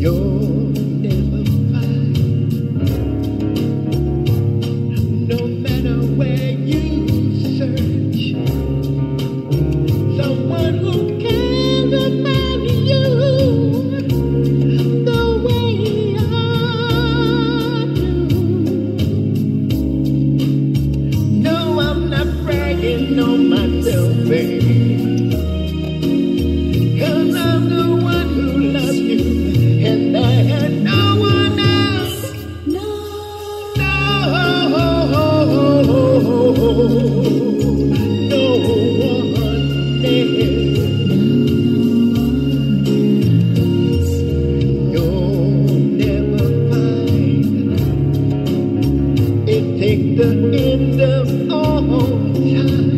You'll never find, no matter where you search, someone who cares about you the way I do. No, I'm not bragging on myself, baby. The end of all time,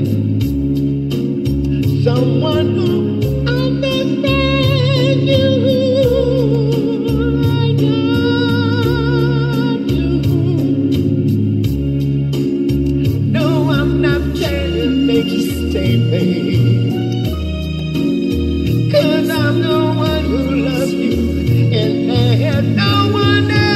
someone who understands you like I do. No, I'm not trying to make you stay, babe, 'cause I'm the one who loves you, and there's no one else.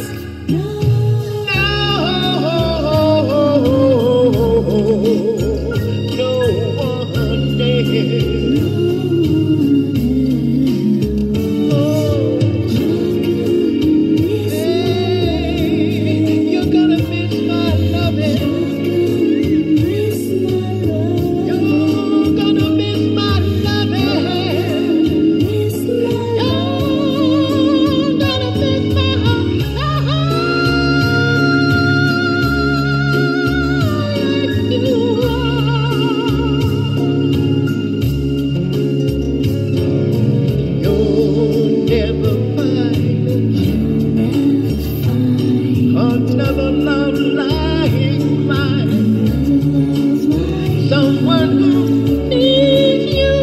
Another love like mine, someone who needs you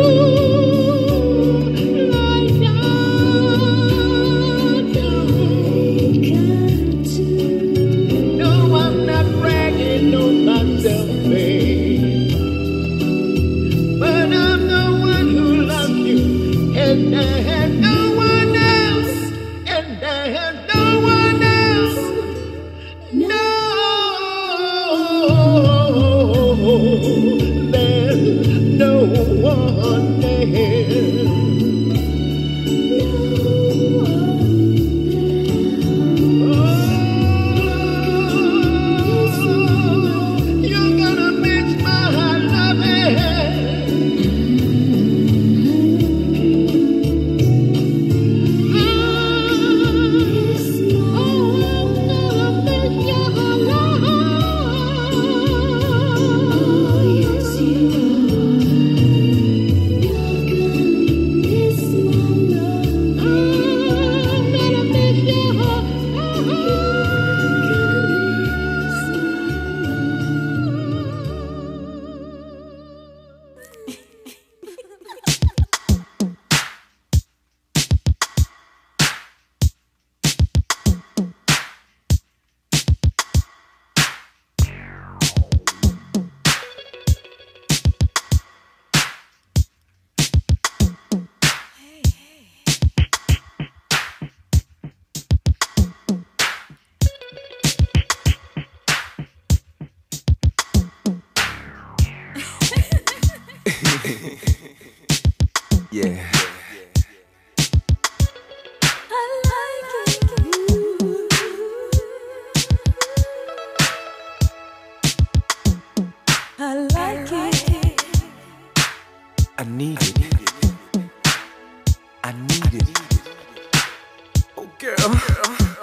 like I do. No, I'm not bragging on myself, babe, but I'm the one who loves you, and there's no one else, and there's no one else. No, there's no one there. Oh, you're gonna miss my loving. Yeah. I like it. I like it. I need it. I need it. Oh, girl.